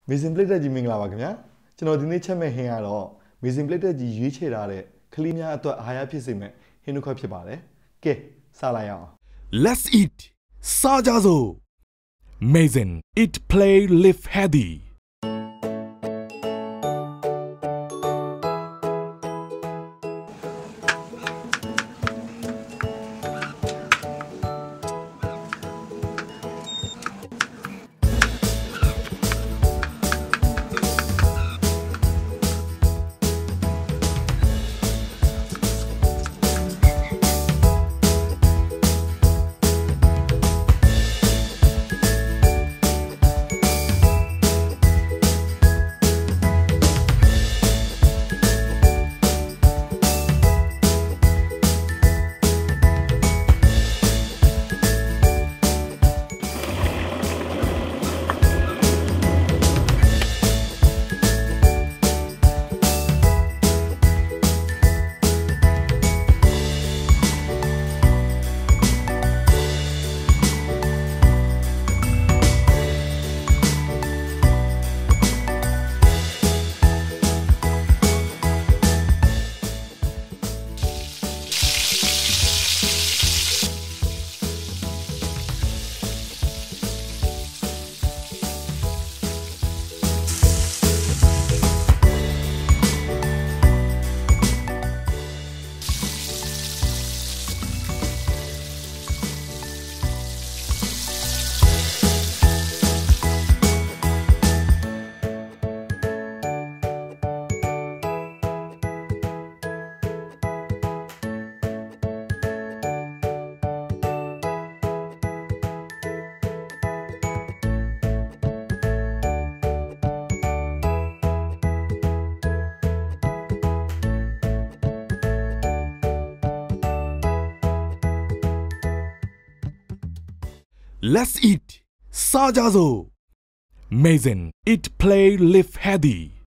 Missing plate ကြီးမင်္ဂလာပါခင်ဗျာကျွန်တော်ဒီနေ့ချက်မဲ့ဟင်းကတော့ Missing plate ကြီးရွေးချယ်ထားတဲ့ကလေးများအတွက်အာဟာရဖြစ်စေမဲ့ဟင်းတစ်ခွက်ဖြစ်ပါတယ်ကဲစားလိုက်အောင် Let's eat Sajazo Amazing Eat Play Live Healthy Let's eat Sajazo Amazing Eat Play Live Healthy